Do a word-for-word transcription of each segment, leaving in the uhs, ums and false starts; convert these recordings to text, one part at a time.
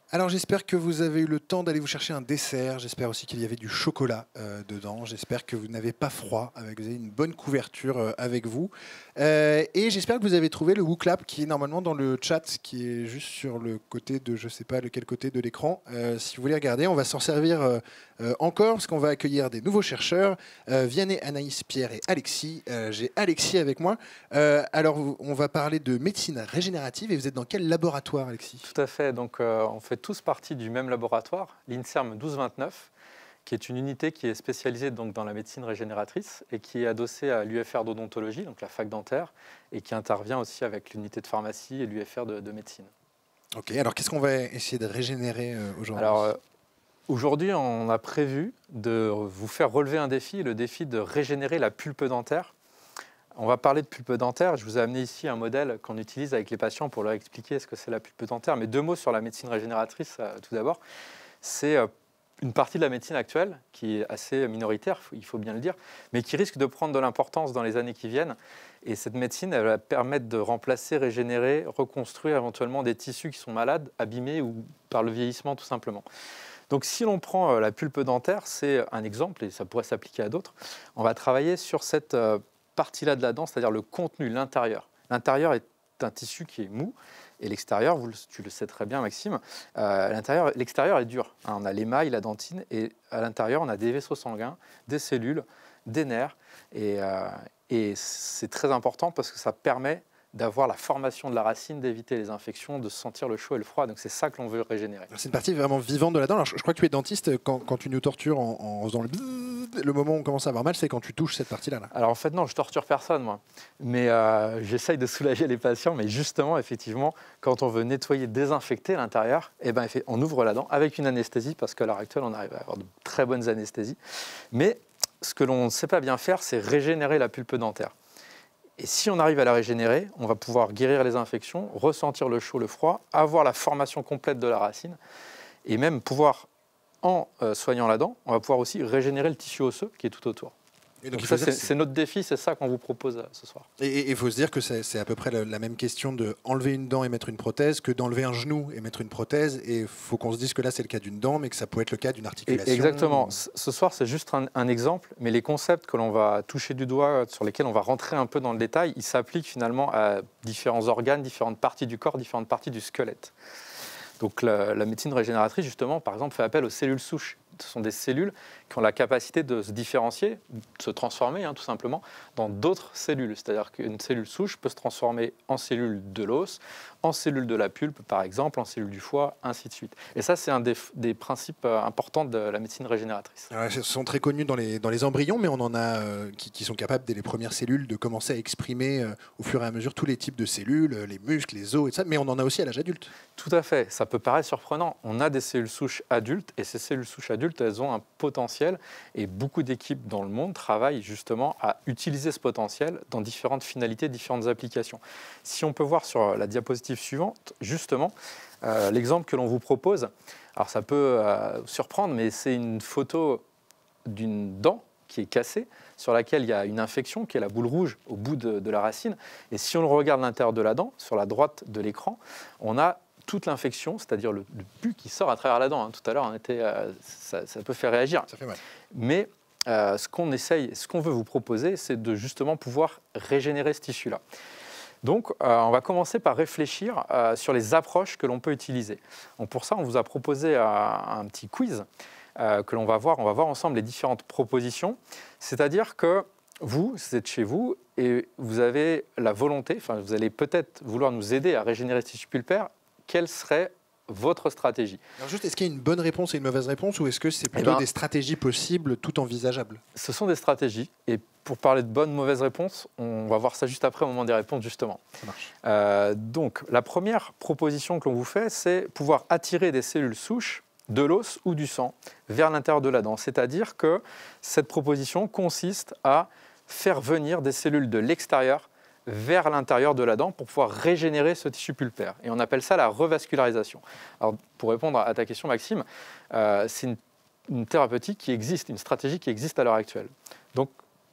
Alors j'espère que vous avez eu le temps d'aller vous chercher un dessert. J'espère aussi qu'il y avait du chocolat euh, dedans. J'espère que vous n'avez pas froid, avec, vous avez une bonne couverture euh, avec vous. Euh, et j'espère que vous avez trouvé le WooClap qui est normalement dans le chat, qui est juste sur le côté de, je ne sais pas lequel côté de l'écran. Euh, si vous voulez regarder, on va s'en servir euh, euh, encore parce qu'on va accueillir des nouveaux chercheurs. Euh, Vianney, Anaïs, Pierre et Alexis. Euh, J'ai Alexis avec moi. Euh, alors on va parler de médecine régénérative et vous êtes dans quel laboratoire, Alexis? Tout à fait. Donc, euh, on fait tous partie du même laboratoire, l'INSERM douze vingt-neuf, qui est une unité qui est spécialisée donc, dans la médecine régénératrice et qui est adossée à l'U F R d'odontologie, donc la fac dentaire, et qui intervient aussi avec l'unité de pharmacie et l'U F R de, de médecine. Ok, alors qu'est-ce qu'on va essayer de régénérer euh, aujourd'hui? Alors, euh, aujourd'hui, on a prévu de vous faire relever un défi, le défi de régénérer la pulpe dentaire. On va parler de pulpe dentaire. Je vous ai amené ici un modèle qu'on utilise avec les patients pour leur expliquer ce que c'est la pulpe dentaire. Mais deux mots sur la médecine régénératrice, euh, tout d'abord. C'est euh, une partie de la médecine actuelle qui est assez minoritaire, il faut bien le dire, mais qui risque de prendre de l'importance dans les années qui viennent. Et cette médecine, elle va permettre de remplacer, régénérer, reconstruire éventuellement des tissus qui sont malades, abîmés ou par le vieillissement tout simplement. Donc si l'on prend euh, la pulpe dentaire, c'est un exemple, et ça pourrait s'appliquer à d'autres, on va travailler sur cette euh, partie-là de la dent, c'est-à-dire le contenu, l'intérieur. L'intérieur est un tissu qui est mou, et l'extérieur, vous, tu le sais très bien Maxime, euh, l'intérieur, l'extérieur est dur. Hein, on a l'émail, la dentine, et à l'intérieur, on a des vaisseaux sanguins, des cellules, des nerfs, et, euh, et c'est très important parce que ça permet d'avoir la formation de la racine, d'éviter les infections, de sentir le chaud et le froid. Donc c'est ça que l'on veut régénérer. C'est une partie vraiment vivante de la dent. Alors, je, je crois que tu es dentiste. Quand, quand tu nous tortures en, en faisant le bzzz, le moment où on commence à avoir mal, c'est quand tu touches cette partie-là. Là. Alors en fait non, je torture personne moi, mais euh, j'essaye de soulager les patients. Mais justement, effectivement, quand on veut nettoyer, désinfecter l'intérieur, eh ben, on ouvre la dent avec une anesthésie parce qu'à l'heure actuelle, on arrive à avoir de très bonnes anesthésies. Mais ce que l'on ne sait pas bien faire, c'est régénérer la pulpe dentaire. Et si on arrive à la régénérer, on va pouvoir guérir les infections, ressentir le chaud, le froid, avoir la formation complète de la racine et même pouvoir, en euh, soignant la dent, on va pouvoir aussi régénérer le tissu osseux qui est tout autour. Et donc, donc ça, c'est notre défi, c'est ça qu'on vous propose ce soir. Et il faut se dire que c'est à peu près la, la même question d'enlever une dent et mettre une prothèse que d'enlever un genou et mettre une prothèse. Et il faut qu'on se dise que là, c'est le cas d'une dent, mais que ça peut être le cas d'une articulation. Exactement. Ou... Ce soir, c'est juste un, un exemple, mais les concepts que l'on va toucher du doigt, sur lesquels on va rentrer un peu dans le détail, ils s'appliquent finalement à différents organes, différentes parties du corps, différentes parties du squelette. Donc la, la médecine régénératrice, justement, par exemple, fait appel aux cellules souches. Ce sont des cellules qui ont la capacité de se différencier, de se transformer hein, tout simplement, dans d'autres cellules. C'est-à-dire qu'une cellule souche peut se transformer en cellule de l'os, en cellule de la pulpe par exemple, en cellule du foie, ainsi de suite. Et ça, c'est un des, des principes importants de la médecine régénératrice. Alors, ils sont très connus dans les, dans les embryons, mais on en a euh, qui, qui sont capables, dès les premières cellules, de commencer à exprimer euh, au fur et à mesure tous les types de cellules, les muscles, les os, et ça. Mais on en a aussi à l'âge adulte. Tout à fait. Ça peut paraître surprenant. On a des cellules souches adultes, et ces cellules souches adultes, elles ont un potentiel, et beaucoup d'équipes dans le monde travaillent justement à utiliser ce potentiel dans différentes finalités, différentes applications. Si on peut voir sur la diapositive suivante, justement, euh, l'exemple que l'on vous propose, alors ça peut euh, surprendre, mais c'est une photo d'une dent qui est cassée, sur laquelle il y a une infection, qui est la boule rouge au bout de, de la racine. Et si on le regarde à l'intérieur de la dent, sur la droite de l'écran, on a toute l'infection, c'est-à-dire le, le pus qui sort à travers la dent. Hein. Tout à l'heure, on était, euh, ça, ça peut faire réagir. Ça fait mal. Mais euh, ce qu'on essaye, ce qu'on veut vous proposer, c'est de justement pouvoir régénérer ce tissu-là. Donc, euh, on va commencer par réfléchir euh, sur les approches que l'on peut utiliser. Donc, pour ça, on vous a proposé euh, un petit quiz euh, que l'on va voir. On va voir ensemble les différentes propositions. C'est-à-dire que vous, vous êtes chez vous et vous avez la volonté, enfin, vous allez peut-être vouloir nous aider à régénérer ce tissu pulpaire. Quelle serait votre stratégie? Alors juste, est-ce qu'il y a une bonne réponse et une mauvaise réponse, ou est-ce que c'est plutôt eh ben, des stratégies possibles, tout envisageables? Ce sont des stratégies. Et pour parler de bonne, mauvaise réponse, on va voir ça juste après, au moment des réponses, justement. Ça marche. Euh, donc, la première proposition que l'on vous fait, c'est pouvoir attirer des cellules souches de l'os ou du sang vers l'intérieur de la dent. C'est-à-dire que cette proposition consiste à faire venir des cellules de l'extérieur vers l'intérieur de la dent pour pouvoir régénérer ce tissu pulpaire. Et on appelle ça la revascularisation. Alors, pour répondre à ta question, Maxime, euh, c'est une, une thérapeutique qui existe, une stratégie qui existe à l'heure actuelle. Donc,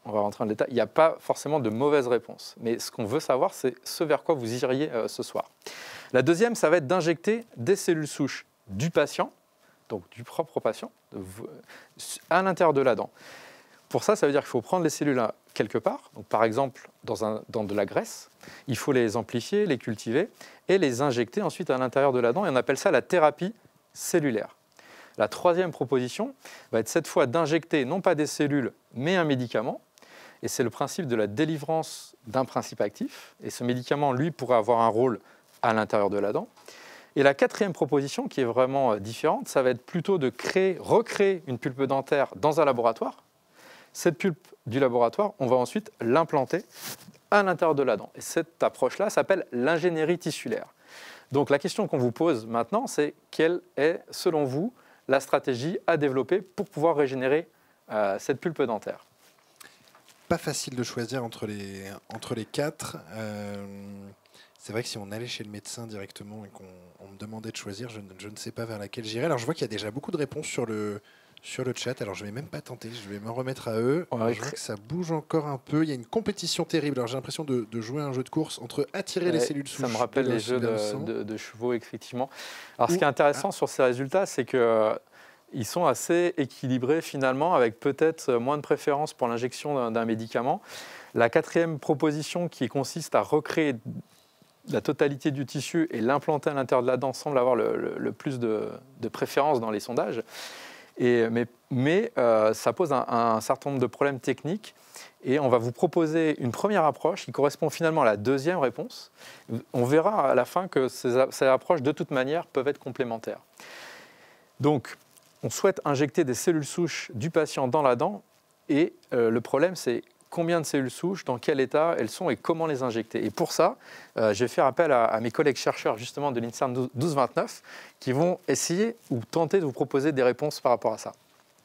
on va rentrer dans le détail, il n'y a pas forcément de mauvaise réponse. Mais ce qu'on veut savoir, c'est ce vers quoi vous iriez euh, ce soir. La deuxième, ça va être d'injecter des cellules souches du patient, donc du propre patient, à l'intérieur de la dent. Pour ça, ça veut dire qu'il faut prendre les cellules quelque part, donc par exemple dans, un, dans de la graisse, il faut les amplifier, les cultiver et les injecter ensuite à l'intérieur de la dent, et on appelle ça la thérapie cellulaire. La troisième proposition va être cette fois d'injecter non pas des cellules, mais un médicament, et c'est le principe de la délivrance d'un principe actif, et ce médicament, lui, pourrait avoir un rôle à l'intérieur de la dent. Et la quatrième proposition, qui est vraiment différente, ça va être plutôt de créer, recréer une pulpe dentaire dans un laboratoire. Cette pulpe du laboratoire, on va ensuite l'implanter à l'intérieur de la dent. Et cette approche-là s'appelle l'ingénierie tissulaire. Donc la question qu'on vous pose maintenant, c'est quelle est, selon vous, la stratégie à développer pour pouvoir régénérer euh, cette pulpe dentaire? Pas facile de choisir entre les, entre les quatre. Euh, c'est vrai que si on allait chez le médecin directement et qu'on on me demandait de choisir, je, je ne sais pas vers laquelle j'irais. Alors je vois qu'il y a déjà beaucoup de réponses sur le, sur le chat, alors je ne vais même pas tenter, je vais me remettre à eux. Ouais, je vois que ça bouge encore un peu, il y a une compétition terrible. Alors j'ai l'impression de, de jouer à un jeu de course entre attirer ouais, les cellules souches. Ça me rappelle les jeux de, de, de chevaux, effectivement. Alors Ou, ce qui est intéressant ah. sur ces résultats, c'est que ils sont assez équilibrés finalement, avec peut-être moins de préférence pour l'injection d'un médicament. La quatrième proposition, qui consiste à recréer la totalité du tissu et l'implanter à l'intérieur de la dent, semble avoir le, le, le plus de, de préférence dans les sondages. Et, mais mais euh, ça pose un, un certain nombre de problèmes techniques. Et on va vous proposer une première approche qui correspond finalement à la deuxième réponse. On verra à la fin que ces, ces approches, de toute manière, peuvent être complémentaires. Donc, on souhaite injecter des cellules souches du patient dans la dent, et euh, le problème, c'est combien de cellules souches, dans quel état elles sont et comment les injecter. Et pour ça, euh, je vais faire appel à, à mes collègues chercheurs justement de l'INSERM douze vingt-neuf qui vont essayer ou tenter de vous proposer des réponses par rapport à ça.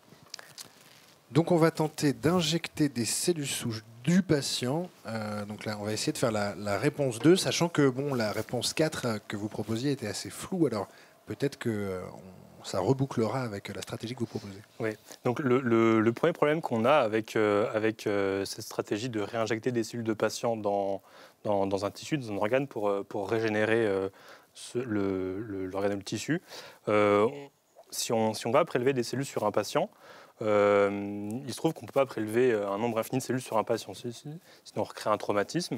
Donc on va tenter d'injecter des cellules souches du patient. Euh, donc là, on va essayer de faire la, la réponse deux, sachant que bon, la réponse quatre euh, que vous proposiez était assez floue. Alors peut-être que euh, on ça rebouclera avec la stratégie que vous proposez. Oui, donc le, le, le premier problème qu'on a avec, euh, avec euh, cette stratégie de réinjecter des cellules de patients dans, dans, dans un tissu, dans un organe pour, pour régénérer euh, ce, le, le, l'organe ou le tissu, euh, si, on, si on va prélever des cellules sur un patient, euh, il se trouve qu'on ne peut pas prélever un nombre infini de cellules sur un patient, sinon on recrée un traumatisme.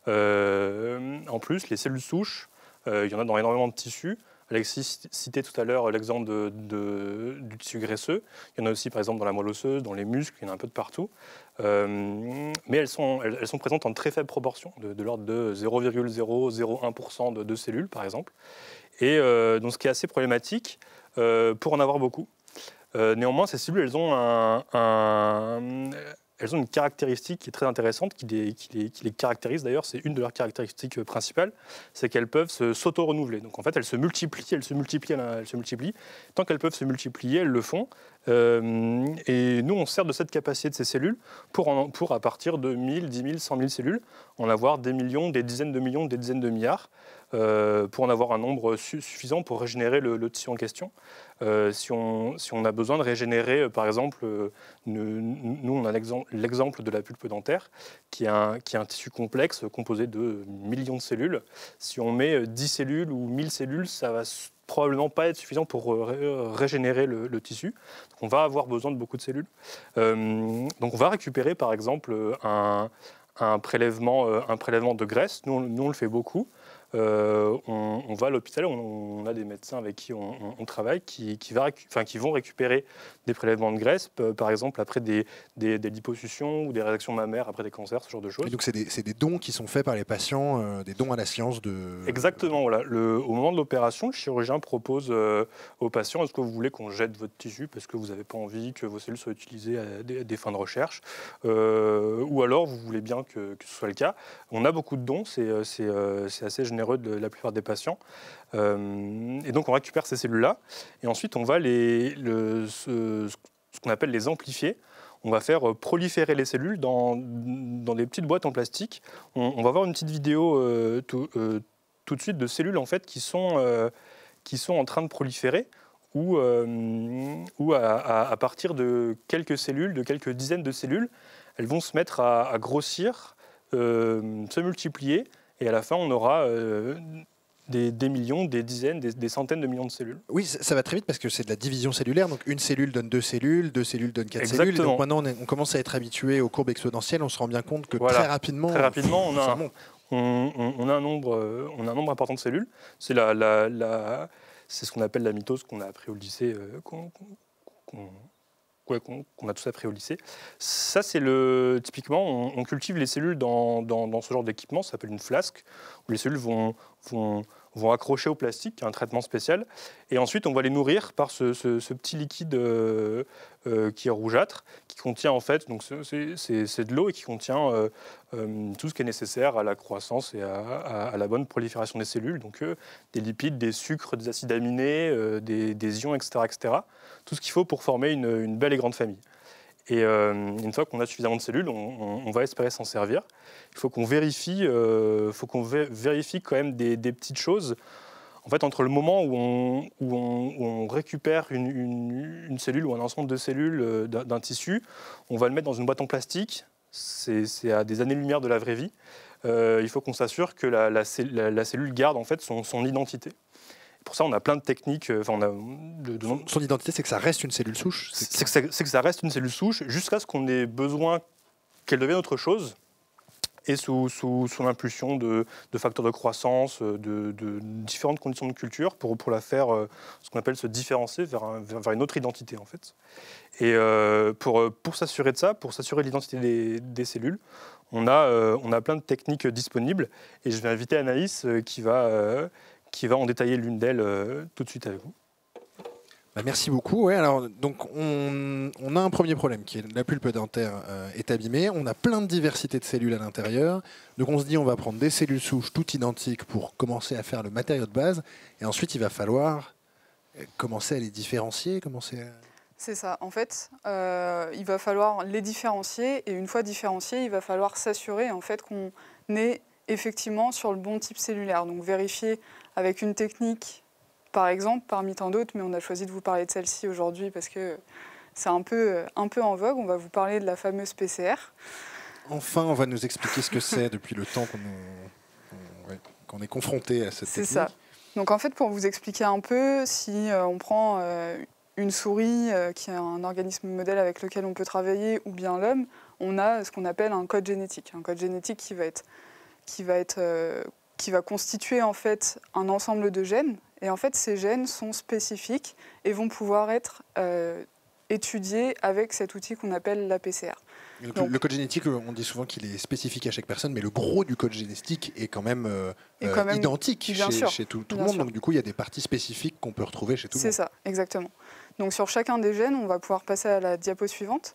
Euh, en plus, les cellules souches, euh, il y en a dans énormément de tissus. Alexis citait tout à l'heure l'exemple de, de, du tissu graisseux. Il y en a aussi, par exemple, dans la moelle osseuse, dans les muscles, il y en a un peu de partout. Euh, mais elles sont, elles, elles sont présentes en très faible proportion, de, de l'ordre de zéro virgule zéro zéro un pour cent de, de cellules, par exemple. Et euh, donc, ce qui est assez problématique euh, pour en avoir beaucoup. Euh, néanmoins, ces cellules, elles ont un... un Elles ont une caractéristique qui est très intéressante, qui les, qui les, qui les caractérise d'ailleurs, c'est une de leurs caractéristiques principales, c'est qu'elles peuvent se, s'auto-renouveler. Donc en fait, elles se multiplient, elles se multiplient, elles se multiplient. Tant qu'elles peuvent se multiplier, elles le font. Euh, et nous, on sert de cette capacité de ces cellules pour, en, pour à partir de mille, dix mille, cent mille cellules, en avoir des millions, des dizaines de millions, des dizaines de milliards, euh, pour en avoir un nombre su- suffisant pour régénérer le, le tissu en question. Euh, si, on, si on a besoin de régénérer, euh, par exemple, euh, nous, nous, on a l'exemple, l'exemple de la pulpe dentaire, qui est, un, qui est un tissu complexe composé de millions de cellules. Si on met dix cellules ou mille cellules, ça va probablement pas être suffisant pour euh, régénérer le, le tissu. Donc on va avoir besoin de beaucoup de cellules. Euh, donc on va récupérer, par exemple, un, un, prélèvement, euh, un prélèvement de graisse. Nous, on, nous, on le fait beaucoup. Euh, on, on va à l'hôpital, on, on a des médecins avec qui on, on, on travaille qui, qui, va, enfin, qui vont récupérer des prélèvements de graisse, par exemple après des, des, des liposuctions ou des réactions mammaires après des cancers, ce genre de choses. Et donc c'est des, c'est des dons qui sont faits par les patients, euh, des dons à la science de... Exactement, voilà. Le, au moment de l'opération, le chirurgien propose euh, aux patients, est-ce que vous voulez qu'on jette votre tissu parce que vous n'avez pas envie que vos cellules soient utilisées à des, à des fins de recherche, euh, ou alors vous voulez bien que, que ce soit le cas. On a beaucoup de dons, c'est, c'est, c'est assez généreux de la plupart des patients. Euh, et donc on récupère ces cellules-là et ensuite on va les, le, ce, ce qu'on appelle les amplifier. On va faire proliférer les cellules dans, dans des petites boîtes en plastique. On, on va voir une petite vidéo euh, tout, euh, tout de suite de cellules en fait, qui, sont, euh, qui sont en train de proliférer où, euh, où à, à, à partir de quelques cellules, de quelques dizaines de cellules, elles vont se mettre à, à grossir, euh, se multiplier, et à la fin, on aura euh, des, des millions, des dizaines, des, des centaines de millions de cellules. Oui, ça, ça va très vite parce que c'est de la division cellulaire. Donc une cellule donne deux cellules, deux cellules donnent quatre Exactement. cellules. Et donc maintenant, on, est- on commence à être habitué aux courbes exponentielles. On se rend bien compte que Voilà. très rapidement, Très rapidement, on a ça un, monte. on, on- on a un nombre, euh, on a un nombre important de cellules. C'est la, la, la- c'est ce qu'on appelle la mitose qu'on a appris au lycée, euh, qu'on, qu'on- ouais, qu'on- qu'on a tous appris au lycée. Ça, c'est le typiquement, on, on cultive les cellules dans, dans- dans ce genre d'équipement, ça s'appelle une flasque, où les cellules vont, vont, vont accrocher au plastique, qui est un traitement spécial, et ensuite on va les nourrir par ce, ce- ce petit liquide euh, euh, qui est rougeâtre, qui contient en fait, donc c'est- c'est c'est- c'est de l'eau et qui contient euh, euh, tout ce qui est nécessaire à la croissance et à, à- à la bonne prolifération des cellules, donc euh, des lipides, des sucres, des acides aminés, euh, des, des ions, et cetera, et cetera. Tout ce qu'il faut pour former une, une belle et grande famille. Et euh, une fois qu'on a suffisamment de cellules, on, on- on va espérer s'en servir. Il faut qu'on vérifie, euh, faut qu'on vé- vérifie quand même des, des petites choses. En fait, entre le moment où on, où on- où on récupère une, une- une cellule ou un ensemble de cellules euh, d'un d'un tissu, on va le mettre dans une boîte en plastique. C'est c'est à des années-lumière de la vraie vie. Euh, il faut qu'on s'assure que la, la cell- la- la cellule garde en fait son, son identité. Pour ça, on a plein de techniques. euh, Enfin, on a de, de nom- Son identité, c'est que ça reste une cellule souche. c'est c'est que, ça- c'est que ça reste une cellule souche jusqu'à ce qu'on ait besoin qu'elle devienne autre chose, et sous, sous, sous l'impulsion de, de facteurs de croissance, de, de différentes conditions de culture, pour, pour la faire, euh, ce qu'on appelle se différencier vers, un- vers, vers une autre identité, en fait. Et euh, pour, pour s'assurer de ça, pour s'assurer de l'identité des, des cellules, on a, euh, on a plein de techniques disponibles, et je vais inviter Anaïs euh, qui, va, euh, qui va en détailler l'une d'elles euh, tout de suite avec vous. Bah, merci beaucoup. Ouais, alors, donc, on, on a un premier problème qui est la pulpe dentaire euh, est abîmée. On a plein de diversité de cellules à l'intérieur. Donc on se dit on va prendre des cellules souches toutes identiques pour commencer à faire le matériau de base. Et ensuite, il va falloir euh, commencer à les différencier. Commencer à... C'est ça. En fait, euh, il va falloir les différencier. Et une fois différenciés, il va falloir s'assurer en fait, qu'on est effectivement sur le bon type cellulaire. Donc vérifier avec une technique, par exemple, parmi tant d'autres, mais on a choisi de vous parler de celle-ci aujourd'hui parce que c'est un peu, un peu en vogue. On va vous parler de la fameuse P C R. Enfin, on va nous expliquer ce que c'est depuis le temps qu'on on- ouais, qu'on est confronté à cette C'est technique. ça. Donc en fait, pour vous expliquer un peu, si euh, on prend euh, une souris euh, qui est un organisme modèle avec lequel on peut travailler, ou bien l'homme, on a ce qu'on appelle un code génétique. Un code génétique qui va être, qui va être, euh, qui va constituer en fait un ensemble de gènes. Et en fait, ces gènes sont spécifiques et vont pouvoir être euh, étudiés avec cet outil qu'on appelle la P C R. Donc, Donc- le code génétique, on dit souvent qu'il est spécifique à chaque personne, mais le gros du code génétique est quand même, euh, Et quand même- identique bien chez, sûr, chez tout, tout le bien monde. sûr. Donc du coup, il y a des parties spécifiques qu'on peut retrouver chez tout le C'est monde. ça, exactement. Donc sur chacun des gènes, on va pouvoir passer à la diapo suivante,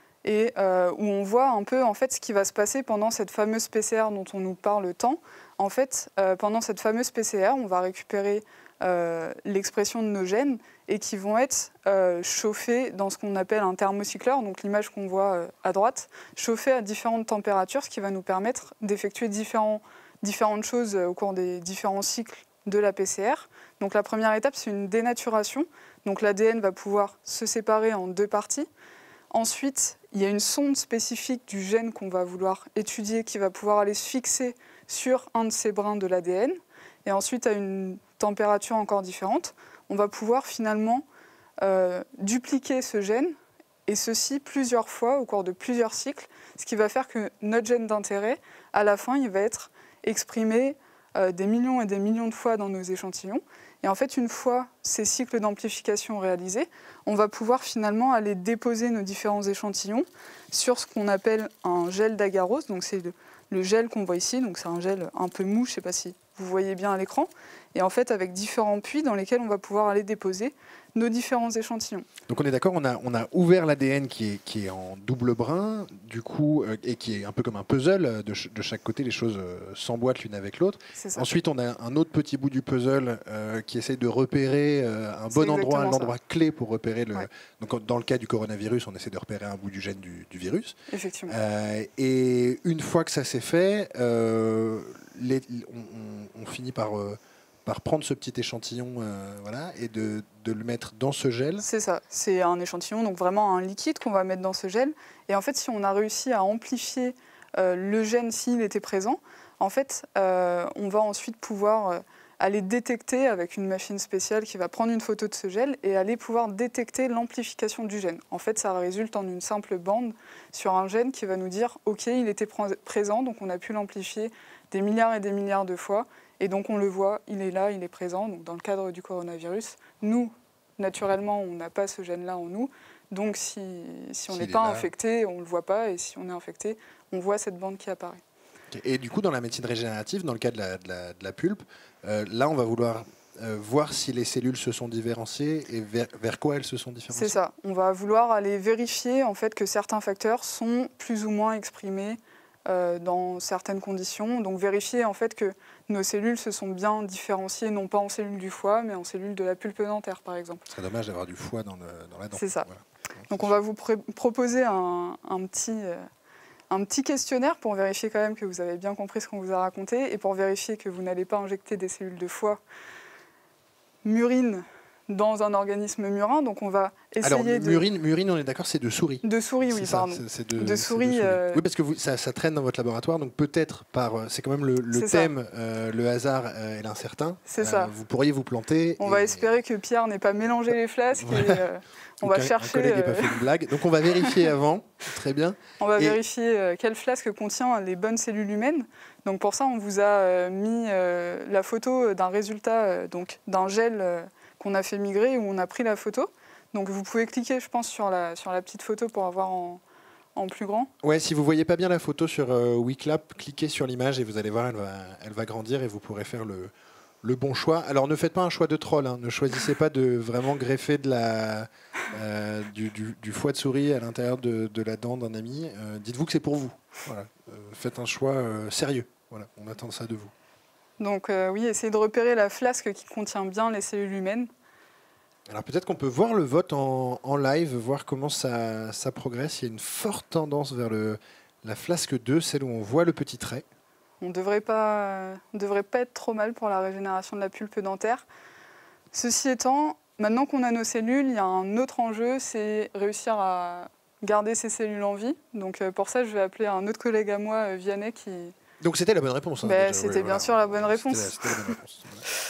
et euh, où on voit un peu en fait ce qui va se passer pendant cette fameuse P C R dont on nous parle tant. En fait, euh, pendant cette fameuse P C R, on va récupérer euh, l'expression de nos gènes et qui vont être euh, chauffés dans ce qu'on appelle un thermocycleur, donc l'image qu'on voit euh, à droite, chauffés à différentes températures, ce qui va nous permettre d'effectuer différents, différentes choses euh, au cours des différents cycles de la P C R. Donc la première étape, c'est une dénaturation. Donc l'A D N va pouvoir se séparer en deux parties. Ensuite, il y a une sonde spécifique du gène qu'on va vouloir étudier qui va pouvoir aller se fixer sur un de ces brins de l'A D N. Et ensuite, à une température encore différente, on va pouvoir finalement euh, dupliquer ce gène, et ceci plusieurs fois au cours de plusieurs cycles, ce qui va faire que notre gène d'intérêt, à la fin, il va être exprimé euh, des millions et des millions de fois dans nos échantillons. Et en fait, une fois ces cycles d'amplification réalisés, on va pouvoir finalement aller déposer nos différents échantillons sur ce qu'on appelle un gel d'agarose. Donc c'est le, le gel qu'on voit ici, donc c'est un gel un peu mou, je ne sais pas si vous voyez bien à l'écran, et en fait avec différents puits dans lesquels on va pouvoir aller déposer nos différents échantillons. Donc on est d'accord, on a, on a ouvert l'A D N qui est, qui est en double brin, du coup, euh, et qui est un peu comme un puzzle, euh, de, ch- de chaque côté, les choses euh, s'emboîtent l'une avec l'autre. C'est ça. Ensuite, on a un autre petit bout du puzzle euh, qui essaie de repérer euh, un C'est bon endroit, exactement l'endroit clé pour repérer le... Ouais. Donc dans le cas du coronavirus, on essaie de repérer un bout du gène du, du virus. Effectivement. Euh, et une fois que ça s'est fait, euh, les- on, on- on finit par, euh, par prendre ce petit échantillon euh, voilà, et de, de le mettre dans ce gel. C'est ça, c'est un échantillon, donc vraiment un liquide qu'on va mettre dans ce gel. Et en fait, si on a réussi à amplifier euh, le gène s'il était présent, en fait, euh, on va ensuite pouvoir euh, aller détecter avec une machine spéciale qui va prendre une photo de ce gel et aller pouvoir détecter l'amplification du gène. En fait, ça résulte en une simple bande sur un gène qui va nous dire « Ok, il était pr- présent, donc on a pu l'amplifier des milliards et des milliards de fois. » Et donc on le voit, il est là, il est présent. Donc dans le cadre du coronavirus, nous, naturellement, on n'a pas ce gène-là en nous. Donc si, si on n'est pas infecté, on ne le voit pas. Et si on est infecté, on voit cette bande qui apparaît. Et du coup, dans la médecine régénérative, dans le cas de la, de la, de la pulpe, euh, là, on va vouloir euh, voir si les cellules se sont différenciées et vers, vers quoi elles se sont différenciées. C'est ça. On va vouloir aller vérifier en fait, que certains facteurs sont plus ou moins exprimés euh, dans certaines conditions. Donc vérifier en fait, que nos cellules se sont bien différenciées, non pas en cellules du foie, mais en cellules de la pulpe dentaire, par exemple. Ce serait dommage d'avoir du foie dans, le, dans la dent. C'est ça. Voilà. Donc on va vous pr- proposer un, un petit... Euh, un petit questionnaire pour vérifier quand même que vous avez bien compris ce qu'on vous a raconté et pour vérifier que vous n'allez pas injecter des cellules de foie murines dans un organisme murin. Donc on va essayer Alors, de... murine, murine, on est d'accord, c'est de souris. De souris, oui, ça, pardon. C'est, c'est de, de c'est souris. de souris. Euh... Oui, parce que vous, ça, ça traîne dans votre laboratoire, donc peut-être par... C'est quand même le, le thème, euh, le hasard euh, et l'incertain. C'est euh, ça. Vous pourriez vous planter. On et... va espérer que Pierre n'ait pas mélangé les flasques. Voilà. Et, euh, on Ou va qu'un, chercher... Un collègue n'ait euh... pas fait une blague. Donc on va vérifier avant. Très bien. On va et... vérifier euh, quelle flasque contient les bonnes cellules humaines. Donc pour ça, on vous a euh, mis euh, la photo d'un résultat, euh, donc d'un gel euh, qu'on a fait migrer où on a pris la photo. Donc vous pouvez cliquer, je pense, sur la, sur la petite photo pour avoir en, en plus grand. Ouais, si vous ne voyez pas bien la photo sur euh, Wiclap, cliquez sur l'image et vous allez voir, elle va, elle va grandir et vous pourrez faire le, le bon choix. Alors ne faites pas un choix de troll, hein. Ne choisissez pas de vraiment greffer de la, euh, du, du, du foie de souris à l'intérieur de, de la dent d'un ami. Euh, dites-vous que c'est pour vous. Voilà. Euh, faites un choix euh, sérieux. Voilà. On attend ça de vous. Donc euh, oui, essayez de repérer la flasque qui contient bien les cellules humaines. Alors peut-être qu'on peut voir le vote en, en live, voir comment ça, ça progresse. Il y a une forte tendance vers le, la flasque deux, celle où on voit le petit trait. On ne devrait pas, on devrait pas être trop mal pour la régénération de la pulpe dentaire. Ceci étant, maintenant qu'on a nos cellules, il y a un autre enjeu, c'est réussir à garder ces cellules en vie. Donc pour ça, je vais appeler un autre collègue à moi, Vianney, qui... Donc c'était la bonne réponse. Hein, ben, c'était oui, bien voilà. sûr la bonne réponse. C'était la, c'était la bonne réponse.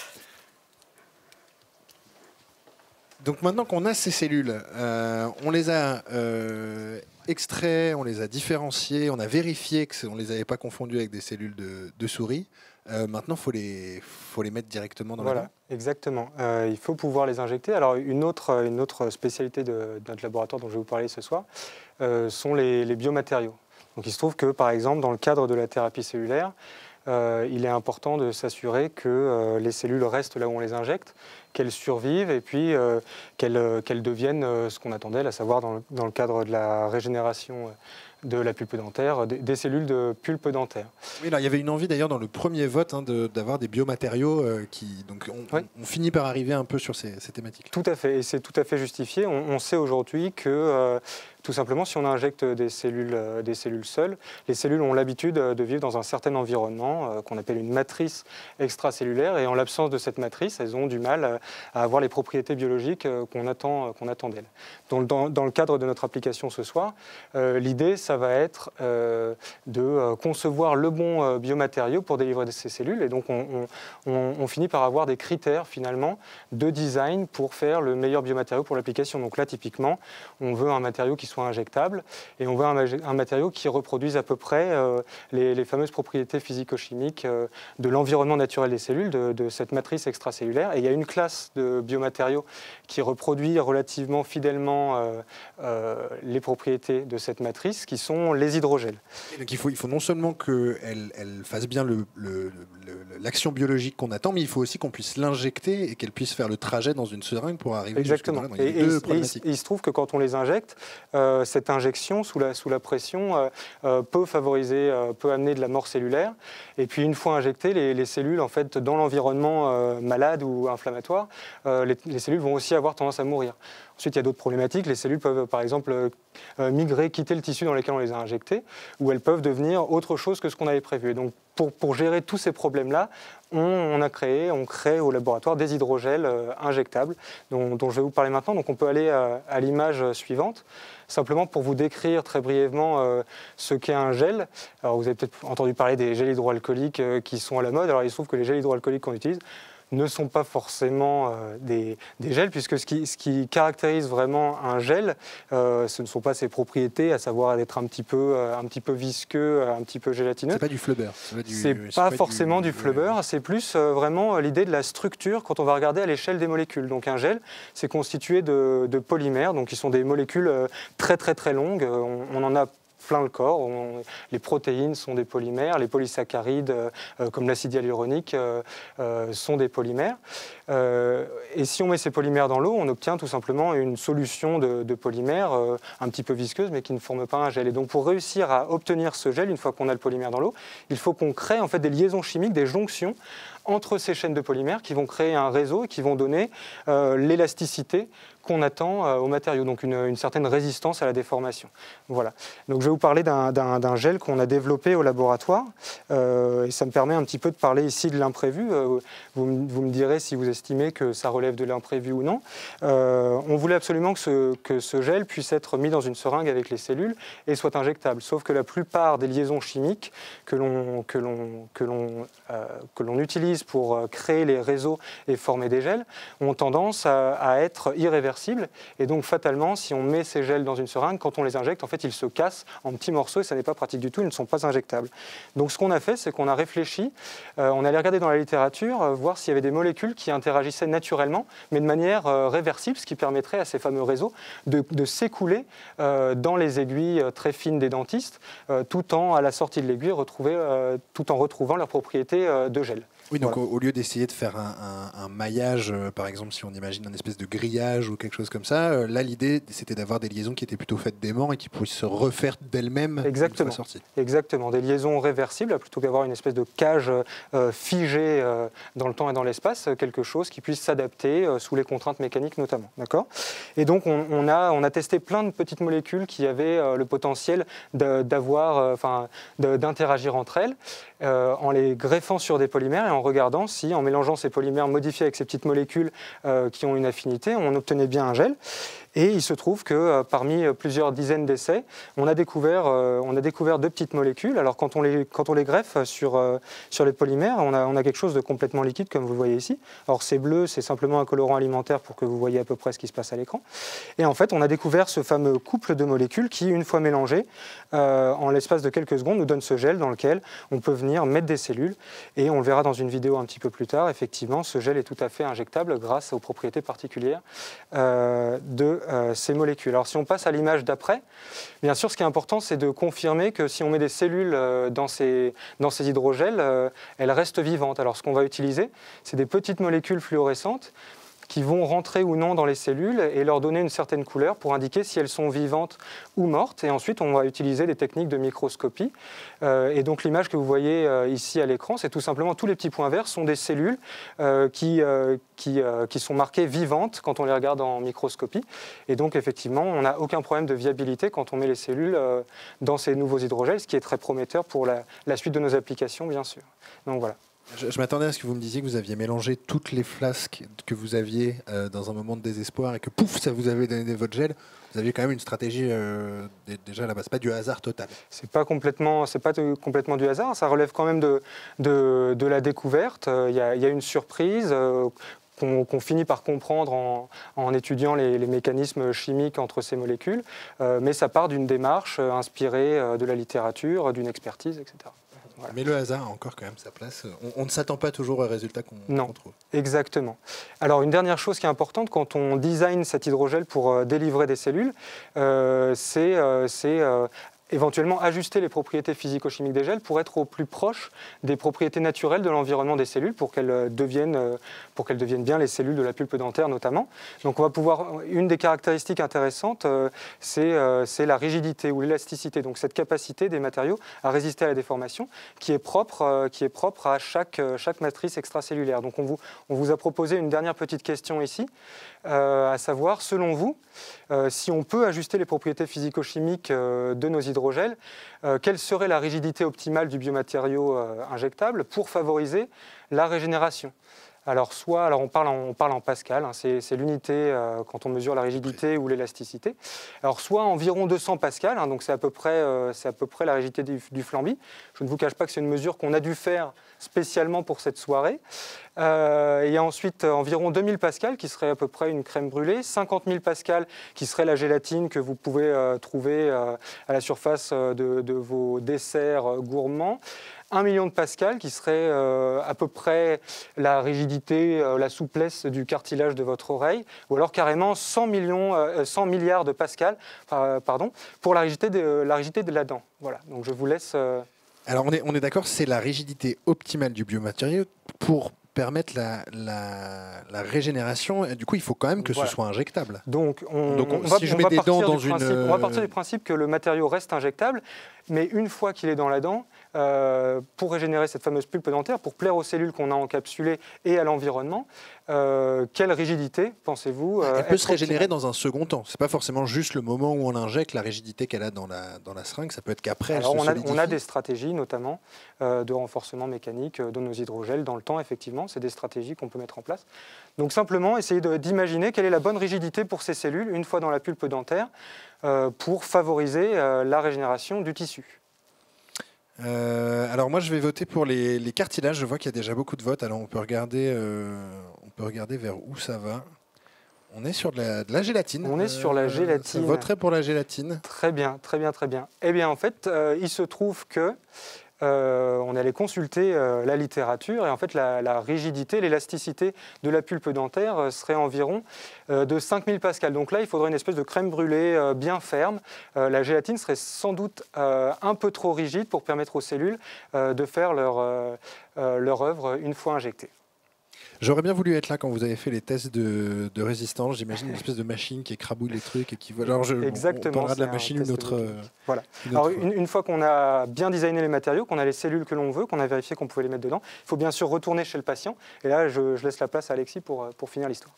Donc maintenant qu'on a ces cellules, euh, on les a euh, extraits, on les a différenciées, on a vérifié qu'on ne les avait pas confondues avec des cellules de, de souris. Euh, maintenant, il faut les, faut les mettre directement dans voilà, la dent. Exactement. Euh, il faut pouvoir les injecter. Alors une autre, une autre spécialité de, de notre laboratoire dont je vais vous parler ce soir euh, sont les, les biomatériaux. Donc il se trouve que par exemple dans le cadre de la thérapie cellulaire, Euh, il est important de s'assurer que euh, les cellules restent là où on les injecte, qu'elles survivent et puis euh, qu'elles, euh, qu'elles deviennent euh, ce qu'on attendait, à savoir dans le, dans le cadre de la régénération de la pulpe dentaire, des, des cellules de pulpe dentaire. Oui, là, il y avait une envie d'ailleurs dans le premier vote hein, de, d'avoir des biomatériaux euh, qui... Donc on, oui. on, on finit par arriver un peu sur ces, ces thématiques. Tout à fait, et c'est tout à fait justifié. On, on sait aujourd'hui que... Euh, Tout simplement, si on injecte des cellules, euh, des cellules seules, les cellules ont l'habitude de vivre dans un certain environnement euh, qu'on appelle une matrice extracellulaire. Et en l'absence de cette matrice, elles ont du mal euh, à avoir les propriétés biologiques euh, qu'on attend, euh, qu'on attend d'elles. Donc, dans, dans le cadre de notre application ce soir, euh, l'idée, ça va être euh, de euh, concevoir le bon euh, biomatériau pour délivrer ces cellules. Et donc, on, on, on finit par avoir des critères, finalement, de design pour faire le meilleur biomatériau pour l'application. Donc là, typiquement, on veut un matériau qui soit injectable et on veut un, un matériau qui reproduise à peu près euh, les, les fameuses propriétés physico-chimiques euh, de l'environnement naturel des cellules, de, de cette matrice extracellulaire. Et il y a une classe de biomatériaux qui reproduit relativement fidèlement euh, euh, les propriétés de cette matrice, qui sont les hydrogels. Et donc il faut, il faut non seulement qu'elle elle fasse bien le, le, le, l'action biologique qu'on attend, mais il faut aussi qu'on puisse l'injecter et qu'elle puisse faire le trajet dans une seringue pour arriver Exactement. jusque dans la... Et, et, et, et il se trouve que quand on les injecte, euh, cette injection sous la, sous la pression euh, euh, peut favoriser, euh, peut amener de la mort cellulaire. Et puis une fois injectées, les, les cellules, en fait, dans l'environnement euh, malade ou inflammatoire, euh, les, les cellules vont aussi avoir tendance à mourir. Ensuite, il y a d'autres problématiques. Les cellules peuvent, par exemple, euh, migrer, quitter le tissu dans lequel on les a injectées, ou elles peuvent devenir autre chose que ce qu'on avait prévu. Et donc, pour, pour gérer tous ces problèmes-là, on, on a créé, on crée au laboratoire des hydrogels euh, injectables, dont, dont je vais vous parler maintenant. Donc, on peut aller à, à l'image suivante. Simplement pour vous décrire très brièvement euh, ce qu'est un gel. Alors, vous avez peut-être entendu parler des gels hydroalcooliques euh, qui sont à la mode. Alors, il se trouve que les gels hydroalcooliques qu'on utilise ne sont pas forcément euh, des, des gels, puisque ce qui, ce qui caractérise vraiment un gel, euh, ce ne sont pas ses propriétés, à savoir être un petit peu, euh, un petit peu visqueux, un petit peu gélatineux. C'est pas du flubber. C'est pas, pas forcément du, du flubber, ouais. C'est plus euh, vraiment l'idée de la structure quand on va regarder à l'échelle des molécules. Donc un gel, c'est constitué de, de polymères, donc qui sont des molécules euh, très très très longues. On, on en a plein le corps. On, les protéines sont des polymères, les polysaccharides, euh, comme l'acide hyaluronique, euh, euh, sont des polymères. Euh, et si on met ces polymères dans l'eau, on obtient tout simplement une solution de, de polymères euh, un petit peu visqueuse, mais qui ne forme pas un gel. Et donc, pour réussir à obtenir ce gel, une fois qu'on a le polymère dans l'eau, il faut qu'on crée en fait des liaisons chimiques, des jonctions entre ces chaînes de polymères qui vont créer un réseau et qui vont donner euh, l'élasticité qu'on attend euh, au matériau, donc une, une certaine résistance à la déformation. Voilà. Donc je vais vous parler d'un gel qu'on a développé au laboratoire, euh, et ça me permet un petit peu de parler ici de l'imprévu. Euh, vous, vous me direz si vous estimez que ça relève de l'imprévu ou non. Euh, on voulait absolument que ce, que ce gel puisse être mis dans une seringue avec les cellules et soit injectable, sauf que la plupart des liaisons chimiques que l'on que l'on que l'on euh, que l'on utilise pour créer les réseaux et former des gels ont tendance à, à être irréversibles. Et donc fatalement, si on met ces gels dans une seringue, quand on les injecte, en fait, ils se cassent en petits morceaux et ça n'est pas pratique du tout, ils ne sont pas injectables. Donc ce qu'on a fait, c'est qu'on a réfléchi, euh, on allait regarder dans la littérature, euh, voir s'il y avait des molécules qui interagissaient naturellement, mais de manière euh, réversible, ce qui permettrait à ces fameux réseaux de, de s'écouler euh, dans les aiguilles euh, très fines des dentistes, euh, tout en, à la sortie de l'aiguille, retrouver, euh, tout en retrouvant leurs propriétés euh, de gel. Oui, donc voilà. au, au lieu d'essayer de faire un, un, un maillage, euh, par exemple, si on imagine un espèce de grillage ou quelque chose comme ça, euh, là, l'idée, c'était d'avoir des liaisons qui étaient plutôt faites d'aimants et qui pouvaient se refaire d'elles-mêmes une fois sorties. Exactement, des liaisons réversibles, plutôt qu'avoir une espèce de cage euh, figée euh, dans le temps et dans l'espace, quelque chose qui puisse s'adapter euh, sous les contraintes mécaniques notamment. D'accord ? Et donc, on, on, a, on a testé plein de petites molécules qui avaient euh, le potentiel d'avoir, euh, enfin, d'interagir entre elles, euh, en les greffant sur des polymères et en regardant si, en mélangeant ces polymères modifiés avec ces petites molécules euh, qui ont une affinité, on obtenait bien un gel. Et il se trouve que euh, parmi plusieurs dizaines d'essais, on a découvert, euh, on a découvert deux petites molécules. Alors quand on les, quand on les greffe sur, euh, sur les polymères, on a, on a quelque chose de complètement liquide, comme vous le voyez ici. Alors c'est bleu, c'est simplement un colorant alimentaire pour que vous voyez à peu près ce qui se passe à l'écran. Et en fait, on a découvert ce fameux couple de molécules qui, une fois mélangées, euh, en l'espace de quelques secondes, nous donne ce gel dans lequel on peut venir mettre des cellules. Et on le verra dans une vidéo un petit peu plus tard. Effectivement, ce gel est tout à fait injectable grâce aux propriétés particulières euh, de Euh, ces molécules. Alors si on passe à l'image d'après, bien sûr ce qui est important c'est de confirmer que si on met des cellules euh, dans, ces, dans ces hydrogels, euh, elles restent vivantes. Alors ce qu'on va utiliser, c'est des petites molécules fluorescentes qui vont rentrer ou non dans les cellules et leur donner une certaine couleur pour indiquer si elles sont vivantes ou mortes. Et ensuite, on va utiliser des techniques de microscopie. Euh, et donc, l'image que vous voyez euh, ici à l'écran, c'est tout simplement tous les petits points verts sont des cellules euh, qui, euh, qui, euh, qui sont marquées vivantes quand on les regarde en microscopie. Et donc, effectivement, on n'a aucun problème de viabilité quand on met les cellules euh, dans ces nouveaux hydrogels, ce qui est très prometteur pour la, la suite de nos applications, bien sûr. Donc, voilà. Je, je m'attendais à ce que vous me disiez que vous aviez mélangé toutes les flasques que vous aviez euh, dans un moment de désespoir et que pouf, ça vous avait donné votre gel. Vous aviez quand même une stratégie euh, déjà là-bas, c'est pas du hasard total. C'est pas complètement, c'est pas de, complètement du hasard, ça relève quand même de, de, de la découverte. Il y a, il y a une surprise. Euh, qu'on qu'on finit par comprendre en, en étudiant les, les mécanismes chimiques entre ces molécules, euh, mais ça part d'une démarche euh, inspirée euh, de la littérature, d'une expertise, et cetera. Voilà. Mais le hasard a encore quand même sa place. On, on ne s'attend pas toujours au résultat qu'on qu'on trouve. Exactement. Alors une dernière chose qui est importante quand on design cet hydrogel pour euh, délivrer des cellules, euh, c'est euh, euh, éventuellement ajuster les propriétés physico-chimiques des gels pour être au plus proche des propriétés naturelles de l'environnement des cellules pour qu'elles deviennent, pour qu'elles deviennent bien les cellules de la pulpe dentaire notamment. Donc on va pouvoir, une des caractéristiques intéressantes, euh, c'est euh, c'est la rigidité ou l'élasticité, donc cette capacité des matériaux à résister à la déformation qui est propre, euh, qui est propre à chaque, chaque matrice extracellulaire. Donc on vous, on vous a proposé une dernière petite question ici, euh, à savoir, selon vous, euh, si on peut ajuster les propriétés physico-chimiques euh, de nos hydrogels, euh, quelle serait la rigidité optimale du biomatériau euh, injectable pour favoriser la régénération? Alors, soit, alors on, parle en, on parle en pascal, hein, c'est, c'est l'unité euh, quand on mesure la rigidité ou l'élasticité. Alors, soit environ deux cents pascal, hein, donc c'est à peu près, euh, c'est à peu près la rigidité du, du flambi. Je ne vous cache pas que c'est une mesure qu'on a dû faire spécialement pour cette soirée. Euh, et ensuite, environ deux mille pascal, qui serait à peu près une crème brûlée, cinquante mille pascal, qui serait la gélatine que vous pouvez euh, trouver euh, à la surface de, de vos desserts euh, gourmands. un million de pascal, qui serait euh, à peu près la rigidité, euh, la souplesse du cartilage de votre oreille, ou alors carrément cent, millions, euh, cent milliards de pascal, euh, pardon, pour la rigidité de, la rigidité de la dent. Voilà, donc je vous laisse... Euh... Alors on est, on est d'accord, c'est la rigidité optimale du biomatériau pour permettre la, la, la régénération. Et du coup, il faut quand même que voilà. ce soit injectable. Donc, on, Donc on, on va, si je on mets va des dents dans une... une... On va partir du principe que le matériau reste injectable, mais une fois qu'il est dans la dent, euh, pour régénérer cette fameuse pulpe dentaire, pour plaire aux cellules qu'on a encapsulées et à l'environnement, euh, quelle rigidité, pensez-vous euh, Elle peut se régénérer optimale. Dans un second temps. Ce n'est pas forcément juste le moment où on injecte la rigidité qu'elle a dans la, dans la seringue, ça peut être qu'après elle se on a, solidifie. On a des stratégies, notamment, euh, de renforcement mécanique de nos hydrogels dans le temps, effectivement. C'est des stratégies qu'on peut mettre en place. Donc simplement, essayer de, d'imaginer quelle est la bonne rigidité pour ces cellules, une fois dans la pulpe dentaire, euh, pour favoriser euh, la régénération du tissu. Euh, alors moi je vais voter pour les, les cartilages, je vois qu'il y a déjà beaucoup de votes, alors on peut regarder, euh, on peut regarder vers où ça va. On est sur de la, de la gélatine. On est sur la gélatine. Euh, ça voterait pour la gélatine. Très bien, très bien, très bien. Eh bien en fait, euh, il se trouve que Euh, on allait consulter euh, la littérature et en fait la, la rigidité, l'élasticité de la pulpe dentaire euh, serait environ euh, de cinq mille pascal. Donc là, il faudrait une espèce de crème brûlée euh, bien ferme. Euh, la gélatine serait sans doute euh, un peu trop rigide pour permettre aux cellules euh, de faire leur, euh, euh, leur œuvre une fois injectées. J'aurais bien voulu être là quand vous avez fait les tests de, de résistance. J'imagine une espèce de machine qui écrabouille les trucs et qui. Alors je, Exactement. On parlera de la machine une autre. Euh, voilà. Une, autre Alors une, une fois qu'on a bien designé les matériaux, qu'on a les cellules que l'on veut, qu'on a vérifié qu'on pouvait les mettre dedans, il faut bien sûr retourner chez le patient. Et là, je, je laisse la place à Alexis pour, pour finir l'histoire.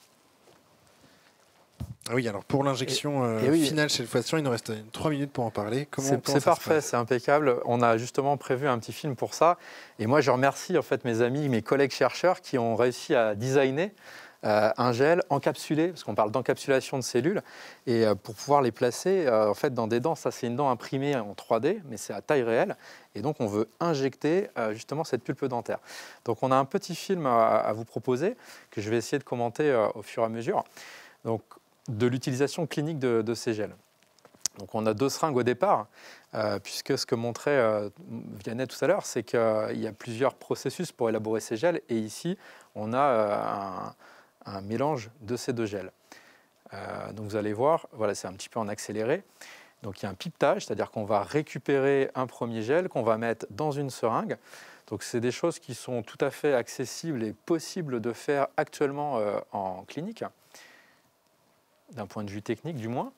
Ah oui, alors pour l'injection euh, et oui, finale chez le patient, il nous reste trois minutes pour en parler. Comment, c'est, c'est parfait, c'est impeccable. On a justement prévu un petit film pour ça. Et moi, je remercie en fait mes amis, mes collègues chercheurs qui ont réussi à designer euh, un gel encapsulé, parce qu'on parle d'encapsulation de cellules, et euh, pour pouvoir les placer euh, en fait dans des dents. Ça, c'est une dent imprimée en trois D, mais c'est à taille réelle. Et donc, on veut injecter euh, justement cette pulpe dentaire. Donc, on a un petit film à, à vous proposer que je vais essayer de commenter euh, au fur et à mesure. Donc, de l'utilisation clinique de, de ces gels. Donc on a deux seringues au départ, euh, puisque ce que montrait euh, Vianney tout à l'heure, c'est qu'il euh, y a plusieurs processus pour élaborer ces gels, et ici on a euh, un, un mélange de ces deux gels. Euh, donc vous allez voir, voilà, c'est un petit peu en accéléré. Donc il y a un pipetage, c'est-à-dire qu'on va récupérer un premier gel qu'on va mettre dans une seringue. Donc c'est des choses qui sont tout à fait accessibles et possibles de faire actuellement euh, en clinique, d'un point de vue technique du moins.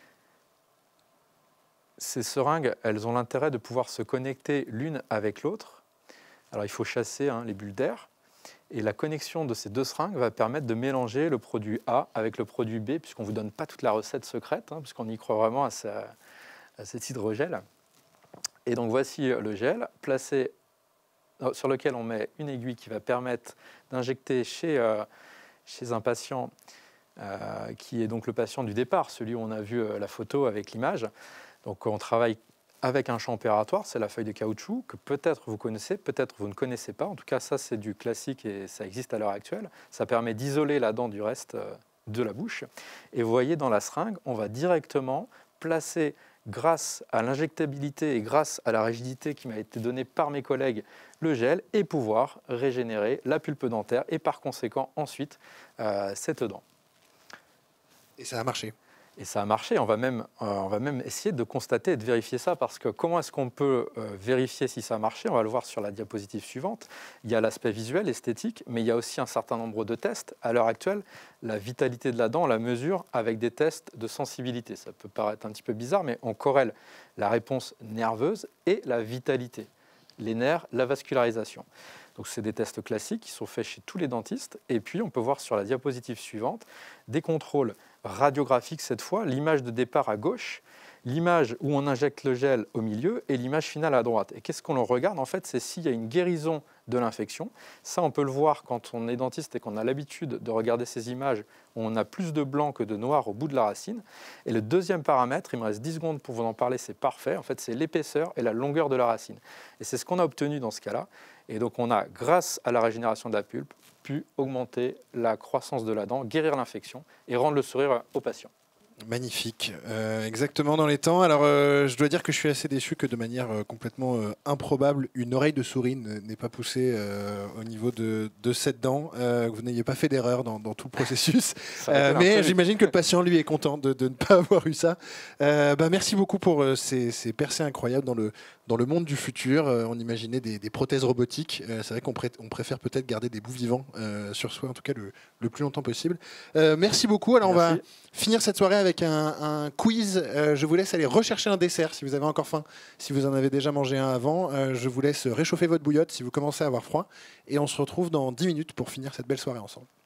Ces seringues, elles ont l'intérêt de pouvoir se connecter l'une avec l'autre. Alors il faut chasser hein, les bulles d'air. Et la connexion de ces deux seringues va permettre de mélanger le produit A avec le produit B, puisqu'on ne vous donne pas toute la recette secrète, hein, puisqu'on y croit vraiment à, sa, à cet hydrogel. Et donc voici le gel placé, sur lequel on met une aiguille qui va permettre d'injecter chez, euh, chez un patient Euh, qui est donc le patient du départ, celui où on a vu euh, la photo avec l'image. Donc on travaille avec un champ opératoire, c'est la feuille de caoutchouc, que peut-être vous connaissez, peut-être vous ne connaissez pas. En tout cas, ça c'est du classique et ça existe à l'heure actuelle. Ça permet d'isoler la dent du reste euh, de la bouche. Et vous voyez, dans la seringue, on va directement placer, grâce à l'injectabilité et grâce à la rigidité qui m'a été donnée par mes collègues, le gel, et pouvoir régénérer la pulpe dentaire et par conséquent ensuite euh, cette dent. Et ça a marché. Et ça a marché. On va même, euh, on va même essayer de constater et de vérifier ça, parce que comment est-ce qu'on peut euh, vérifier si ça a marché? On va le voir sur la diapositive suivante. Il y a l'aspect visuel, esthétique, mais il y a aussi un certain nombre de tests. À l'heure actuelle, la vitalité de la dent, on la mesure avec des tests de sensibilité. Ça peut paraître un petit peu bizarre, mais on corrèle la réponse nerveuse et la vitalité, les nerfs, la vascularisation. Donc, c'est des tests classiques qui sont faits chez tous les dentistes. Et puis, on peut voir sur la diapositive suivante des contrôles radiographiques cette fois, l'image de départ à gauche, l'image où on injecte le gel au milieu et l'image finale à droite. Et qu'est-ce qu'on regarde? En fait, c'est s'il y a une guérison de l'infection. Ça, on peut le voir quand on est dentiste et qu'on a l'habitude de regarder ces images où on a plus de blanc que de noir au bout de la racine. Et le deuxième paramètre, il me reste dix secondes pour vous en parler, c'est parfait. En fait, c'est l'épaisseur et la longueur de la racine. Et c'est ce qu'on a obtenu dans ce cas-là. Et donc, on a, grâce à la régénération de la pulpe, pu augmenter la croissance de la dent, guérir l'infection et rendre le sourire au patient. Magnifique, euh, exactement dans les temps. Alors, euh, je dois dire que je suis assez déçu que de manière euh, complètement euh, improbable, une oreille de souris n'ait pas poussé euh, au niveau de, de cette dent, euh, que vous n'ayez pas fait d'erreur dans, dans tout le processus. Euh, mais j'imagine que le patient, lui, est content de, de ne pas avoir eu ça. Euh, bah, merci beaucoup pour euh, ces, ces percées incroyables dans le, dans le monde du futur. Euh, on imaginait des, des prothèses robotiques. Euh, c'est vrai qu'on pré on préfère peut-être garder des bouts vivants euh, sur soi, en tout cas le, le plus longtemps possible. Euh, merci beaucoup. Alors, merci. On va finir cette soirée avec un, un quiz. Euh, je vous laisse aller rechercher un dessert si vous avez encore faim, si vous en avez déjà mangé un avant. Euh, je vous laisse réchauffer votre bouillotte si vous commencez à avoir froid. Et on se retrouve dans dix minutes pour finir cette belle soirée ensemble.